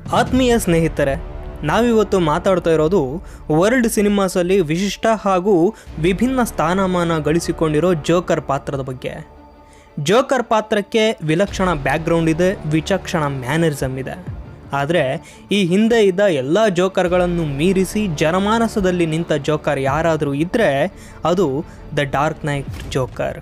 ಆತ್ಮೀಯ ಸ್ನೇಹಿತರೆ, ನಾವಿವತ್ತು ಮಾತಾಡ್ತಾ ಇರೋದು ವರ್ಲ್ಡ್ ಸಿನಿಮಾಸಲ್ಲಿ ವಿಶಿಷ್ಟ ಹಾಗೂ ವಿಭಿನ್ನ ಸ್ಥಾನಮಾನ ಗಳಿಸಿಕೊಂಡಿರೋ ಜೋಕರ್ ಪಾತ್ರದ ಬಗ್ಗೆ. ಜೋಕರ್ ಪಾತ್ರಕ್ಕೆ ವಿಲಕ್ಷಣ ಬ್ಯಾಕ್ಗ್ರೌಂಡ್ ಇದೆ, ವಿಚಕ್ಷಣ ಮ್ಯಾನರಿಸಮ್ ಇದೆ. ಆದರೆ ಈ ಹಿಂದೆ ಇದ್ದ ಎಲ್ಲ ಜೋಕರ್ಗಳನ್ನು ಮೀರಿಸಿ ಜನಮಾನಸದಲ್ಲಿ ನಿಂತ ಜೋಕರ್ ಯಾರಾದರೂ ಇದ್ದರೆ ಅದು the dark knight joker.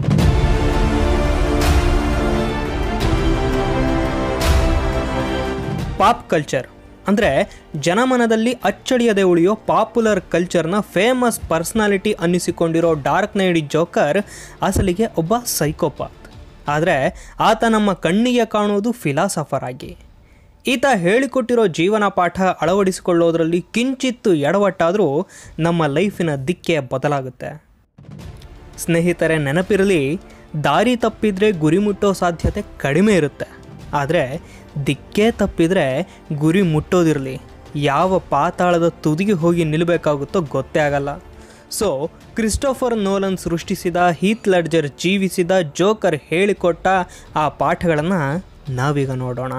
Pop culture ಅಂದರೆ ಜನಮನದಲ್ಲಿ ಅಚ್ಚಳಿಯದೆ ಉಳಿಯೋ ಪಾಪ್ಯುಲರ್ ಕಲ್ಚರ್ನ ಫೇಮಸ್ ಪರ್ಸ್ನಾಲಿಟಿ ಅನ್ನಿಸಿಕೊಂಡಿರೋ ಡಾರ್ಕ್ ನೈಟ್ ಜೋಕರ್ ಅಸಲಿಗೆ ಒಬ್ಬ ಸೈಕೋಪಾತ್. ಆದರೆ ಆತ ನಮ್ಮ ಕಣ್ಣಿಗೆ ಕಾಣುವುದು ಫಿಲಾಸಫರ್ ಆಗಿ. ಈತ ಹೇಳಿಕೊಟ್ಟಿರೋ ಜೀವನ ಪಾಠ ಅಳವಡಿಸಿಕೊಳ್ಳೋದ್ರಲ್ಲಿ ಕಿಂಚಿತ್ತು ಎಡವಟ್ಟಾದರೂ ನಮ್ಮ ಲೈಫಿನ ದಿಕ್ಕೇ ಬದಲಾಗುತ್ತೆ. ಸ್ನೇಹಿತರೆ, ನೆನಪಿರಲಿ, ದಾರಿ ತಪ್ಪಿದರೆ ಗುರಿ ಮುಟ್ಟೋ ಸಾಧ್ಯತೆ ಕಡಿಮೆ ಇರುತ್ತೆ. ಆದರೆ ದಿಕ್ಕೇ ತಪ್ಪಿದರೆ ಗುರಿ ಮುಟ್ಟೋದಿರಲಿ, ಯಾವ ಪಾತಾಳದ ತುದಿಗೆ ಹೋಗಿ ನಿಲ್ಲಬೇಕಾಗುತ್ತೋ ಗೊತ್ತೇ ಆಗಲ್ಲ. ಸೊ ಕ್ರಿಸ್ಟೋಫರ್ ನೋಲನ್ ಸೃಷ್ಟಿಸಿದ, ಹೀತ್ ಲೆಡ್ಜರ್ ಜೀವಿಸಿದ ಜೋಕರ್ ಹೇಳಿಕೊಟ್ಟ ಆ ಪಾಠಗಳನ್ನು ನಾವೀಗ ನೋಡೋಣ.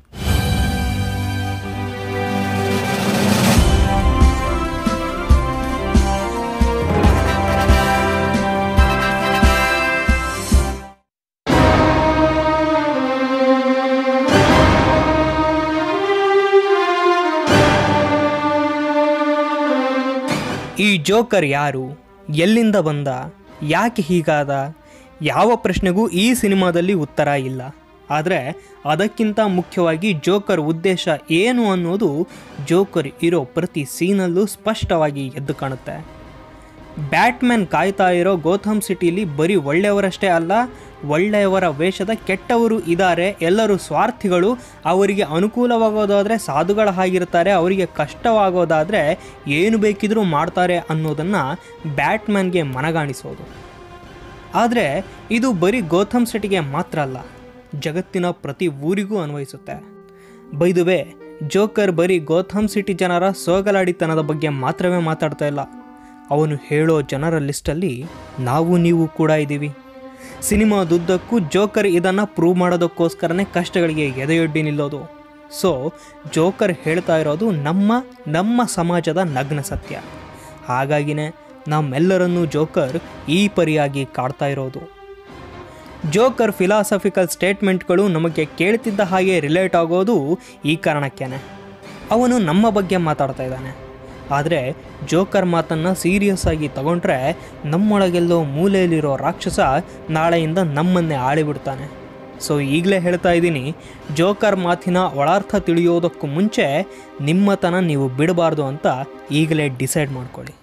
ಈ ಜೋಕರ್ ಯಾರು, ಎಲ್ಲಿಂದ ಬಂದ, ಯಾಕೆ ಹೀಗಾದ, ಯಾವ ಪ್ರಶ್ನೆಗೂ ಈ ಸಿನಿಮಾದಲ್ಲಿ ಉತ್ತರ ಇಲ್ಲ. ಆದರೆ ಅದಕ್ಕಿಂತ ಮುಖ್ಯವಾಗಿ ಜೋಕರ್ ಉದ್ದೇಶ ಏನು ಅನ್ನೋದು ಜೋಕರ್ ಇರೋ ಪ್ರತಿ ಸೀನಲ್ಲೂ ಸ್ಪಷ್ಟವಾಗಿ ಎದ್ದು ಕಾಣುತ್ತೆ. ಬ್ಯಾಟ್ಮ್ಯಾನ್ ಕಾಯ್ತಾ ಇರೋ ಗೋಥಮ್ ಸಿಟಿಲಿ ಬರೀ ಒಳ್ಳೆಯವರಷ್ಟೇ ಅಲ್ಲ, ಒಳ್ಳೆಯವರ ವೇಷದ ಕೆಟ್ಟವರು ಇದ್ದಾರೆ. ಎಲ್ಲರೂ ಸ್ವಾರ್ಥಿಗಳು. ಅವರಿಗೆ ಅನುಕೂಲವಾಗೋದಾದರೆ ಸಾಧುಗಳ ಹಾಗಿರ್ತಾರೆ, ಅವರಿಗೆ ಕಷ್ಟವಾಗೋದಾದರೆ ಏನು ಬೇಕಿದ್ರೂ ಮಾಡ್ತಾರೆ ಅನ್ನೋದನ್ನು ಬ್ಯಾಟ್ಮ್ಯಾನ್ಗೆ ಮನಗಾಣಿಸೋದು. ಆದರೆ ಇದು ಬರೀ ಗೋಥಮ್ ಸಿಟಿಗೆ ಮಾತ್ರ ಅಲ್ಲ, ಜಗತ್ತಿನ ಪ್ರತಿ ಊರಿಗೂ ಅನ್ವಯಿಸುತ್ತೆ. ಬೈ ದ ವೇ, ಜೋಕರ್ ಬರೀ ಗೋಥಮ್ ಸಿಟಿ ಜನರ ಸೋಗಲಾಡಿತನದ ಬಗ್ಗೆ ಮಾತ್ರವೇ ಮಾತಾಡ್ತಾ ಇಲ್ಲ. ಅವನು ಹೇಳೋ ಜನರ ಲಿಸ್ಟಲ್ಲಿ ನಾವು ನೀವು ಕೂಡ ಇದ್ದೀವಿ. ಸಿನಿಮಾದುದ್ದಕ್ಕೂ ಜೋಕರ್ ಇದನ್ನು ಪ್ರೂವ್ ಮಾಡೋದಕ್ಕೋಸ್ಕರನೇ ಕಷ್ಟಗಳಿಗೆ ಎದೆಯೊಡ್ಡಿ ನಿಲ್ಲೋದು. ಸೊ ಜೋಕರ್ ಹೇಳ್ತಾ ಇರೋದು ನಮ್ಮ ಸಮಾಜದ ನಗ್ನ ಸತ್ಯ. ಹಾಗಾಗಿನೇ ನಮ್ಮೆಲ್ಲರನ್ನೂ ಜೋಕರ್ ಈ ಪರಿಯಾಗಿ ಕಾಡ್ತಾ ಇರೋದು. ಜೋಕರ್ ಫಿಲಾಸಫಿಕಲ್ ಸ್ಟೇಟ್ಮೆಂಟ್ಗಳು ನಮಗೆ ಕೇಳ್ತಿದ್ದ ಹಾಗೆ ರಿಲೇಟ್ ಆಗೋದು ಈ ಕಾರಣಕ್ಕೇನೆ. ಅವನು ನಮ್ಮ ಬಗ್ಗೆ ಮಾತಾಡ್ತಾ ಇದ್ದಾನೆ. ಆದರೆ ಜೋಕರ್ ಮಾತನ್ನು ಸೀರಿಯಸ್ ಆಗಿ ತಗೊಂಡ್ರೆ ನಮ್ಮೊಳಗೆಲ್ಲೋ ಮೂಲೆಯಲ್ಲಿರೋ ರಾಕ್ಷಸ ನಾಳೆಯಿಂದ ನಮ್ಮನ್ನೇ ಆಳಿಬಿಡ್ತಾನೆ. ಸೊ ಈಗಲೇ ಹೇಳ್ತಾ ಇದ್ದೀನಿ, ಜೋಕರ್ ಮಾತಿನ ಒಳಾರ್ಥ ತಿಳಿಯೋದಕ್ಕೂ ಮುಂಚೆ ನಿಮ್ಮತನ ನೀವು ಬಿಡಬಾರ್ದು ಅಂತ ಈಗಲೇ ಡಿಸೈಡ್ ಮಾಡ್ಕೊಳ್ಳಿ.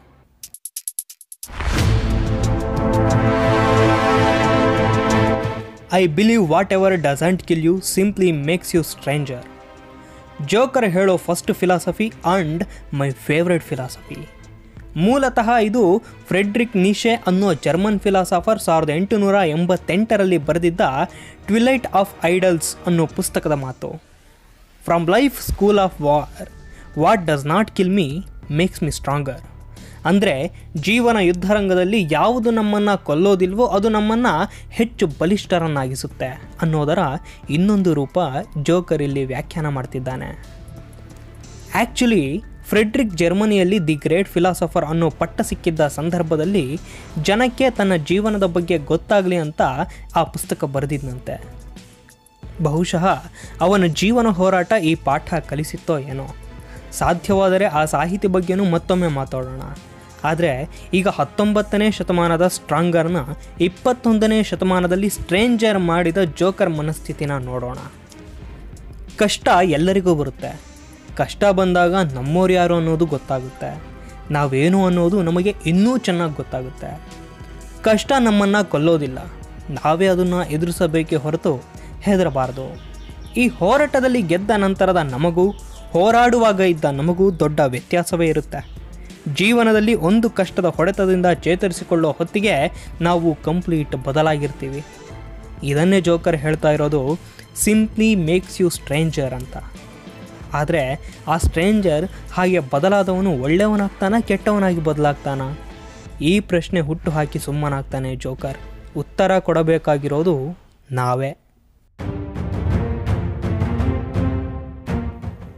I believe whatever doesn't kill you simply makes you stranger. Joker ಹೇಳೋ first philosophy and my favourite philosophy. ಮೂಲತಃ ಇದು ಫ್ರೆಡ್ರಿಕ್ ನೀಶೆ ಅನ್ನೋ ಜರ್ಮನ್ ಫಿಲಾಸಫರ್ 1888ರಲ್ಲಿ ಬರೆದಿದ್ದ ಟ್ವಿಲೈಟ್ ಆಫ್ ಐಡಲ್ಸ್ ಅನ್ನೋ ಪುಸ್ತಕದ ಮಾತು. From life school of war, what does not kill me makes me stronger. ಅಂದರೆ ಜೀವನ ಯುದ್ಧರಂಗದಲ್ಲಿ ಯಾವುದು ನಮ್ಮನ್ನು ಕೊಲ್ಲೋದಿಲ್ವೋ ಅದು ನಮ್ಮನ್ನು ಹೆಚ್ಚು ಬಲಿಷ್ಠರನ್ನಾಗಿಸುತ್ತೆ ಅನ್ನೋದರ ಇನ್ನೊಂದು ರೂಪ ಜೋಕರ್ ಇಲ್ಲಿ ವ್ಯಾಖ್ಯಾನ ಮಾಡ್ತಿದ್ದಾನೆ. ಆ್ಯಕ್ಚುಲಿ ಫ್ರೆಡ್ರಿಕ್ ಜರ್ಮನಿಯಲ್ಲಿ ದಿ ಗ್ರೇಟ್ ಫಿಲಾಸಫರ್ ಅನ್ನೋ ಪಟ್ಟ ಸಿಕ್ಕಿದ್ದ ಸಂದರ್ಭದಲ್ಲಿ ಜನಕ್ಕೆ ತನ್ನ ಜೀವನದ ಬಗ್ಗೆ ಗೊತ್ತಾಗಲಿ ಅಂತ ಆ ಪುಸ್ತಕ ಬರೆದಿದ್ದಂತೆ. ಬಹುಶಃ ಅವನ ಜೀವನ ಹೋರಾಟ ಈ ಪಾಠ ಕಲಿಸಿತ್ತೋ ಏನೋ. ಸಾಧ್ಯವಾದರೆ ಆ ಸಾಹಿತಿ ಬಗ್ಗೆನೂ ಮತ್ತೊಮ್ಮೆ ಮಾತಾಡೋಣ. ಆದರೆ ಈಗ 19ನೇ ಶತಮಾನದ ಸ್ಟ್ರಾಂಗರ್ನ 21ನೇ ಶತಮಾನದಲ್ಲಿ ಸ್ಟ್ರೇಂಜರ್ ಮಾಡಿದ ಜೋಕರ್ ಮನಸ್ಥಿತಿನ ನೋಡೋಣ. ಕಷ್ಟ ಎಲ್ಲರಿಗೂ ಬರುತ್ತೆ. ಕಷ್ಟ ಬಂದಾಗ ನಮ್ಮೋರು ಯಾರು ಅನ್ನೋದು ಗೊತ್ತಾಗುತ್ತೆ. ನಾವೇನು ಅನ್ನೋದು ನಮಗೆ ಇನ್ನೂ ಚೆನ್ನಾಗಿ ಗೊತ್ತಾಗುತ್ತೆ. ಕಷ್ಟ ನಮ್ಮನ್ನು ಕೊಲ್ಲೋದಿಲ್ಲ, ನಾವೇ ಅದನ್ನು ಎದುರಿಸಬೇಕೇ ಹೊರತು ಹೆದರಬಾರ್ದು. ಈ ಹೋರಾಟದಲ್ಲಿ ಗೆದ್ದ ನಂತರದ ನಮಗೂ ಹೋರಾಡುವಾಗ ಇದ್ದ ನಮಗೂ ದೊಡ್ಡ ವ್ಯತ್ಯಾಸವೇ ಇರುತ್ತೆ. ಜೀವನದಲ್ಲಿ ಒಂದು ಕಷ್ಟದ ಹೊಡೆತದಿಂದ ಚೇತರಿಸಿಕೊಳ್ಳೋ ಹೊತ್ತಿಗೆ ನಾವು ಕಂಪ್ಲೀಟ್ ಬದಲಾಗಿರ್ತೀವಿ. ಇದನ್ನೇ ಜೋಕರ್ ಹೇಳ್ತಾ ಇರೋದು ಸಿಂಪ್ಲಿ ಮೇಕ್ಸ್ ಯು ಸ್ಟ್ರೇಂಜರ್ ಅಂತ. ಆದರೆ ಆ ಸ್ಟ್ರೇಂಜರ್ ಹಾಗೆ ಬದಲಾದವನು ಒಳ್ಳೆಯವನಾಗ್ತಾನ, ಕೆಟ್ಟವನಾಗಿ ಬದಲಾಗ್ತಾನ? ಈ ಪ್ರಶ್ನೆ ಹುಟ್ಟು ಹಾಕಿ ಸುಮ್ಮನಾಗ್ತಾನೆ ಜೋಕರ್. ಉತ್ತರ ಕೊಡಬೇಕಾಗಿರೋದು ನಾವೇ.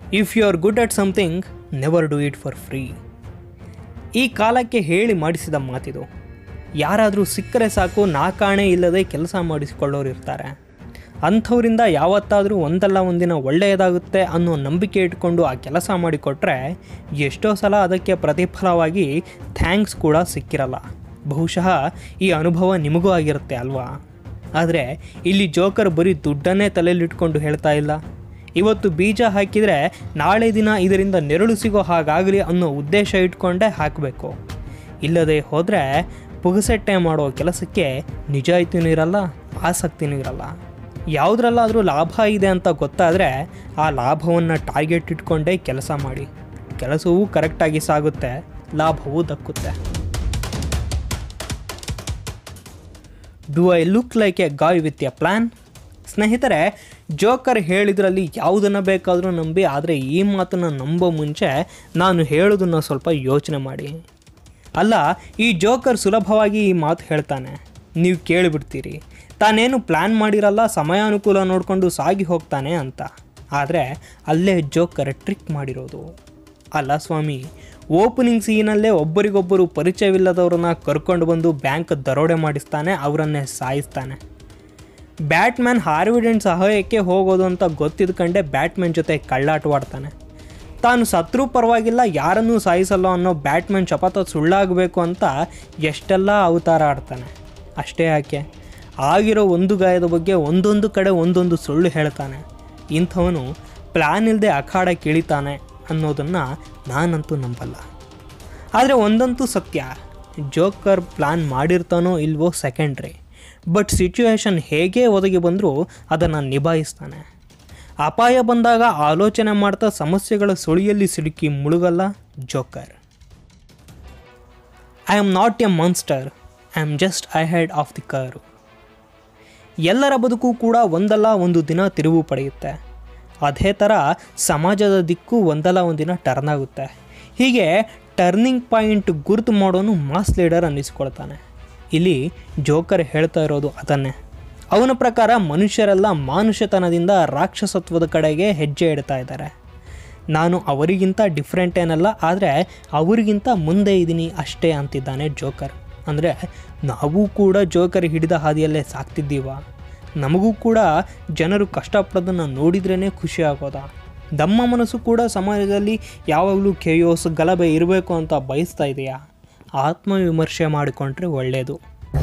If you are good at something never do it for free. ಈ ಕಾಲಕ್ಕೆ ಹೇಳಿ ಮಾಡಿಸಿದ ಮಾತಿದು. ಯಾರಾದರೂ ಸಿಕ್ಕರೆ ಸಾಕು ನಾಕಾಣೆ ಇಲ್ಲದೆ ಕೆಲಸ ಮಾಡಿಸಿಕೊಳ್ಳೋರು ಇರ್ತಾರೆ. ಅಂಥವರಿಂದ ಯಾವತ್ತಾದರೂ ಒಂದಲ್ಲ ಒಂದಿನ ಒಳ್ಳೆಯದಾಗುತ್ತೆ ಅನ್ನೋ ನಂಬಿಕೆ ಇಟ್ಕೊಂಡು ಆ ಕೆಲಸ ಮಾಡಿಕೊಟ್ರೆ ಎಷ್ಟೋ ಸಲ ಅದಕ್ಕೆ ಪ್ರತಿಫಲವಾಗಿ ಥ್ಯಾಂಕ್ಸ್ ಕೂಡ ಸಿಕ್ಕಿರಲ್ಲ. ಬಹುಶಃ ಈ ಅನುಭವ ನಿಮಗೂ ಆಗಿರುತ್ತೆ ಅಲ್ವಾ? ಆದರೆ ಇಲ್ಲಿ ಜೋಕರ್ ಬರೀ ದುಡ್ಡನ್ನೇ ತಲೆಯಲ್ಲಿಟ್ಕೊಂಡು ಹೇಳ್ತಾ ಇಲ್ಲ. ಇವತ್ತು ಬೀಜ ಹಾಕಿದರೆ ನಾಳೆ ದಿನ ಇದರಿಂದ ನೆರಳು ಸಿಗೋ ಹಾಗಾಗಲಿ ಅನ್ನೋ ಉದ್ದೇಶ ಇಟ್ಕೊಂಡೇ ಹಾಕಬೇಕು. ಇಲ್ಲದೆ ಹೋದರೆ ಪುಗಸೆಟ್ಟೆ ಮಾಡೋ ಕೆಲಸಕ್ಕೆ ನಿಜಾಯಿತಿನೂ ಇರಲ್ಲ, ಆಸಕ್ತಿನೂ ಇರಲ್ಲ. ಯಾವುದ್ರಲ್ಲಾದರೂ ಲಾಭ ಇದೆ ಅಂತ ಗೊತ್ತಾದರೆ ಆ ಲಾಭವನ್ನು ಟಾರ್ಗೆಟ್ ಇಟ್ಕೊಂಡೇ ಕೆಲಸ ಮಾಡಿ. ಕೆಲಸವೂ ಕರೆಕ್ಟಾಗಿ ಸಾಗುತ್ತೆ, ಲಾಭವೂ ದಕ್ಕುತ್ತೆ. Do I look like a guy with a plan? ಸ್ನೇಹಿತರೆ, ಜೋಕರ್ ಹೇಳಿದ್ರಲ್ಲಿ ಯಾವುದನ್ನು ಬೇಕಾದರೂ ನಂಬಿ, ಆದರೆ ಈ ಮಾತನ್ನು ನಂಬೋ ಮುಂಚೆ ನಾನು ಹೇಳೋದನ್ನು ಸ್ವಲ್ಪ ಯೋಚನೆ ಮಾಡಿ. ಅಲ್ಲ, ಈ ಜೋಕರ್ ಸುಲಭವಾಗಿ ಈ ಮಾತು ಹೇಳ್ತಾನೆ, ನೀವು ಕೇಳಿಬಿಡ್ತೀರಿ, ತಾನೇನು ಪ್ಲ್ಯಾನ್ ಮಾಡಿರಲ್ಲ, ಸಮಯಾನುಕೂಲ ನೋಡಿಕೊಂಡು ಸಾಗಿ ಹೋಗ್ತಾನೆ ಅಂತ. ಆದರೆ ಅಲ್ಲೇ ಜೋಕರ್ ಟ್ರಿಕ್ ಮಾಡಿರೋದು. ಅಲ್ಲ ಸ್ವಾಮಿ, ಓಪನಿಂಗ್ ಸೀನಲ್ಲೇ ಒಬ್ಬರಿಗೊಬ್ಬರು ಪರಿಚಯವಿಲ್ಲದವ್ರನ್ನ ಕರ್ಕೊಂಡು ಬಂದು ಬ್ಯಾಂಕ್ ದರೋಡೆ ಮಾಡಿಸ್ತಾನೆ, ಅವರನ್ನೇ ಸಾಯಿಸ್ತಾನೆ. ಬ್ಯಾಟ್ಮ್ಯಾನ್ ಹಾರ್ವಿಡೆಂಟ್ ಸಹಾಯಕ್ಕೆ ಹೋಗೋದು ಅಂತ ಗೊತ್ತಿದ್ಕೊಂಡೆ ಬ್ಯಾಟ್ಮ್ಯಾನ್ ಜೊತೆ ಕಳ್ಳಾಟವಾಡ್ತಾನೆ. ತಾನು ಸತ್ರೂ ಪರವಾಗಿಲ್ಲ, ಯಾರನ್ನೂ ಸಾಯಿಸಲ್ಲ ಅನ್ನೋ ಬ್ಯಾಟ್ಮ್ಯಾನ್ ಶಪಥ ಸುಳ್ಳಾಗಬೇಕು ಅಂತ ಎಷ್ಟೆಲ್ಲ ಅವತಾರ ಆಡ್ತಾನೆ. ಅಷ್ಟೇ ಯಾಕೆ, ಆಗಿರೋ ಒಂದು ಗಾಯದ ಬಗ್ಗೆ ಒಂದೊಂದು ಕಡೆ ಒಂದೊಂದು ಸುಳ್ಳು ಹೇಳ್ತಾನೆ. ಇಂಥವನು ಪ್ಲ್ಯಾನ್ ಇಲ್ಲದೆ ಅಖಾಡಕ್ಕೆ ಇಳಿತಾನೆ ಅನ್ನೋದನ್ನು ನಾನಂತೂ ನಂಬಲ್ಲ. ಆದರೆ ಒಂದಂತೂ ಸತ್ಯ, ಜೋಕರ್ ಪ್ಲ್ಯಾನ್ ಮಾಡಿರ್ತಾನೋ ಇಲ್ವೋ ಸೆಕೆಂಡ್ರಿ, ಬಟ್ ಸಿಚುವೇಶನ್ ಹೇಗೆ ಒದಗಿ ಬಂದರೂ ಅದನ್ನು ನಿಭಾಯಿಸ್ತಾನೆ. ಅಪಾಯ ಬಂದಾಗ ಆಲೋಚನೆ ಮಾಡ್ತಾ ಸಮಸ್ಯೆಗಳ ಸುಳಿಯಲ್ಲಿ ಸಿಲುಕಿ ಮುಳುಗಲ್ಲ joker. I am not a monster, I am just ahead of the curve. ಎಲ್ಲರ ಬದುಕು ಕೂಡ ಒಂದಲ್ಲ ಒಂದು ದಿನ ತಿರುವು ಪಡೆಯುತ್ತೆ. ಅದೇ ಥರ ಸಮಾಜದ ದಿಕ್ಕು ಒಂದಲ್ಲ ಒಂದಿನ ಟರ್ನ್ ಆಗುತ್ತೆ. ಹೀಗೆ ಟರ್ನಿಂಗ್ ಪಾಯಿಂಟ್ ಗುರುತು ಮಾಡೋನು ಮಾಸ್ ಲೀಡರ್ ಅನ್ನಿಸ್ಕೊಳ್ತಾನೆ. ಇಲ್ಲಿ ಜೋಕರ್ ಹೇಳ್ತಾ ಇರೋದು ಅದನ್ನೇ. ಅವನ ಪ್ರಕಾರ ಮನುಷ್ಯರೆಲ್ಲ ಮಾನುಷತನದಿಂದ ರಾಕ್ಷಸತ್ವದ ಕಡೆಗೆ ಹೆಜ್ಜೆ ಇಡ್ತಾ ಇದ್ದಾರೆ. ನಾನು ಅವರಿಗಿಂತ ಡಿಫ್ರೆಂಟ್ ಏನಲ್ಲ, ಆದರೆ ಅವರಿಗಿಂತ ಮುಂದೆ ಇದ್ದೀನಿ ಅಷ್ಟೇ ಅಂತಿದ್ದಾನೆ ಜೋಕರ್. ಅಂದರೆ ನಾವು ಕೂಡ ಜೋಕರ್ ಹಿಡಿದ ಹಾದಿಯಲ್ಲೇ ಸಾಕ್ತಿದ್ದೀವ? ನಮಗೂ ಕೂಡ ಜನರು ಕಷ್ಟಪಡೋದನ್ನು ನೋಡಿದ್ರೇ ಖುಷಿ ಆಗೋದಾ? ನಮ್ಮ ಮನಸ್ಸು ಕೂಡ ಸಮಾಜದಲ್ಲಿ ಯಾವಾಗಲೂ ಕೇಯೋಸ್ ಗಲಭೆ ಇರಬೇಕು ಅಂತ ಬಯಸ್ತಾ ಇದೆಯಾ? ಆತ್ಮವಿಮರ್ಶೆ ಮಾಡಿಕೊಂಡ್ರೆ ಒಳ್ಳೆಯದು.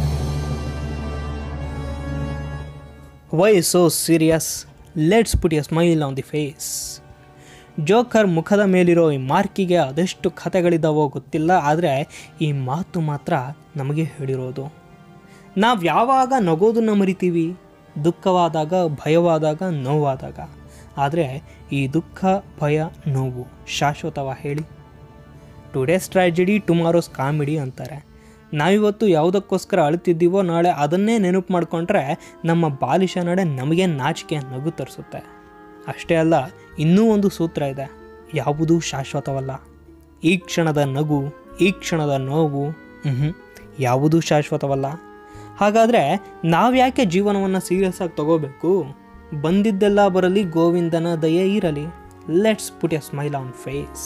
Why so serious? Let's put a smile on the face. Joker ಮುಖದ ಮೇಲಿರೋ ಈ ಮಾರ್ಕಿಗೆ ಅದೆಷ್ಟು ಕಥೆಗಳಿದ್ದಾವೋ ಗೊತ್ತಿಲ್ಲ, ಆದರೆ ಈ ಮಾತು ಮಾತ್ರ ನಮಗೆ ಹೇಳಿರೋದು. ನಾವು ಯಾವಾಗ ನಗೋದನ್ನು ಮರಿತೀವಿ? ದುಃಖವಾದಾಗ, ಭಯವಾದಾಗ, ನೋವಾದಾಗ. ಆದರೆ ಈ ದುಃಖ, ಭಯ, ನೋವು ಶಾಶ್ವತವ ಹೇಳಿ? ಟುಡೇಸ್ ಟ್ರ್ಯಾಜಿಡಿ ಟುಮಾರೋಸ್ ಕಾಮಿಡಿ ಅಂತಾರೆ. ನಾವಿವತ್ತು ಯಾವುದಕ್ಕೋಸ್ಕರ ಅಳುತ್ತಿದ್ದೀವೋ ನಾಳೆ ಅದನ್ನೇ ನೆನಪು ಮಾಡಿಕೊಂಡ್ರೆ ನಮ್ಮ ಬಾಲಿಶ ನಡೆ ನಮಗೆ ನಾಚಿಕೆ, ನಗು ತರಿಸುತ್ತೆ. ಅಷ್ಟೇ ಅಲ್ಲ, ಇನ್ನೂ ಒಂದು ಸೂತ್ರ ಇದೆ, ಯಾವುದೂ ಶಾಶ್ವತವಲ್ಲ. ಈ ಕ್ಷಣದ ನಗು, ಈ ಕ್ಷಣದ ನೋವು ಯಾವುದೂ ಶಾಶ್ವತವಲ್ಲ. ಹಾಗಾದರೆ ನಾವ್ಯಾಕೆ ಜೀವನವನ್ನು ಸೀರಿಯಸ್ ಆಗಿ ತಗೋಬೇಕು? ಬಂದಿದ್ದೆಲ್ಲ ಬರಲಿ, ಗೋವಿಂದನ ದಯೆ ಇರಲಿ. Let's put a smile on face.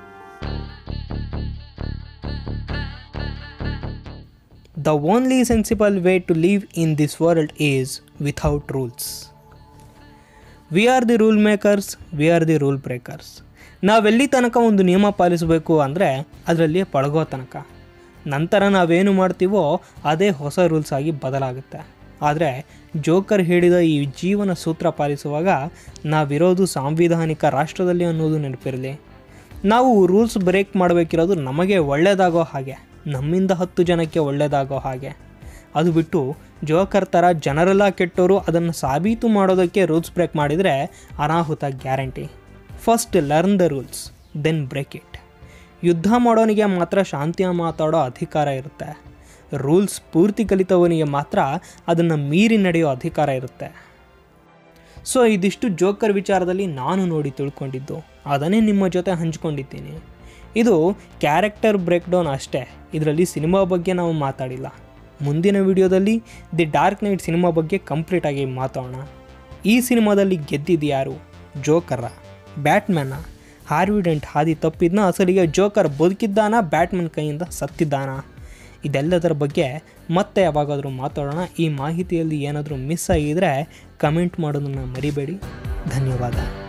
The only sensible way to live in this world is without rules. We are the rule makers, we are the rule breakers. ನಾವೆಲ್ಲಿ ತನಕ ಒಂದು ನಿಯಮ ಪಾಲಿಸಬೇಕು ಅಂದರೆ ಅದರಲ್ಲಿ ಪಳಗೋ ತನಕ. ನಂತರ ನಾವೇನು ಮಾಡ್ತೀವೋ ಅದೇ ಹೊಸ ರೂಲ್ಸ್ ಆಗಿ ಬದಲಾಗುತ್ತೆ. ಆದರೆ ಜೋಕರ್ ಹೇಳಿದ ಈ ಜೀವನ ಸೂತ್ರ ಪಾಲಿಸುವಾಗ ನಾವಿರೋದು ಸಾಂವಿಧಾನಿಕ ರಾಷ್ಟ್ರದಲ್ಲಿ ಅನ್ನೋದು ನೆನಪಿರಲಿ. ನಾವು ರೂಲ್ಸ್ ಬ್ರೇಕ್ ಮಾಡಬೇಕಿರೋದು ನಮಗೆ ಒಳ್ಳೆಯದಾಗೋ ಹಾಗೆ, ನಮ್ಮಿಂದ 10 ಜನಕ್ಕೆ ಒಳ್ಳೆಯದಾಗೋ ಹಾಗೆ. ಅದು ಬಿಟ್ಟು ಜೋಕರ್ ಥರ ಜನರೆಲ್ಲ ಕೆಟ್ಟವರು ಅದನ್ನು ಸಾಬೀತು ಮಾಡೋದಕ್ಕೆ ರೂಲ್ಸ್ ಬ್ರೇಕ್ ಮಾಡಿದರೆ ಅನಾಹುತ guarantee. First learn the rules, then break it. ಯುದ್ಧ ಮಾಡೋನಿಗೆ ಮಾತ್ರ ಶಾಂತಿಯ ಮಾತಾಡೋ ಅಧಿಕಾರ ಇರುತ್ತೆ. ರೂಲ್ಸ್ ಪೂರ್ತಿ ಕಲಿತವನಿಗೆ ಮಾತ್ರ ಅದನ್ನು ಮೀರಿ ನಡೆಯೋ ಅಧಿಕಾರ ಇರುತ್ತೆ. ಸೊ ಇದಿಷ್ಟು ಜೋಕರ್ ವಿಚಾರದಲ್ಲಿ ನಾನು ನೋಡಿ ತಿಳ್ಕೊಂಡಿದ್ದು, ಅದನ್ನೇ ನಿಮ್ಮ ಜೊತೆ ಹಂಚ್ಕೊಂಡಿದ್ದೀನಿ. ಇದು ಕ್ಯಾರೆಕ್ಟರ್ ಬ್ರೇಕ್ಡೌನ್ ಅಷ್ಟೇ, ಇದರಲ್ಲಿ ಸಿನಿಮಾ ಬಗ್ಗೆ ನಾವು ಮಾತಾಡಿಲ್ಲ. ಮುಂದಿನ ವಿಡಿಯೋದಲ್ಲಿ ದಿ ಡಾರ್ಕ್ ನೈಟ್ ಸಿನಿಮಾ ಬಗ್ಗೆ ಕಂಪ್ಲೀಟಾಗಿ ಮಾತಾಡೋಣ. ಈ ಸಿನಿಮಾದಲ್ಲಿ ಗೆದ್ದಿದ್ದು ಯಾರು? ಜೋಕರ ಬ್ಯಾಟ್ಮ್ಯಾನ? ಹಾರ್ವಿ ಡೆಂಟ್ ಹಾದಿ ತಪ್ಪಿದ್ನ? ಅಸಲಿಗೆ ಜೋಕರ್ ಬದುಕಿದ್ದಾನ? ಬ್ಯಾಟ್ಮನ್ ಕೈಯಿಂದ ಸತ್ತಿದ್ದಾನ? ಇದೆಲ್ಲದರ ಬಗ್ಗೆ ಮತ್ತೆ ಯಾವಾಗಾದರೂ ಮಾತಾಡೋಣ. ಈ ಮಾಹಿತಿಯಲ್ಲಿ ಏನಾದರೂ ಮಿಸ್ ಆಗಿದ್ದರೆ ಕಮೆಂಟ್ ಮಾಡೋದನ್ನು ಮರಿಬೇಡಿ. ಧನ್ಯವಾದ.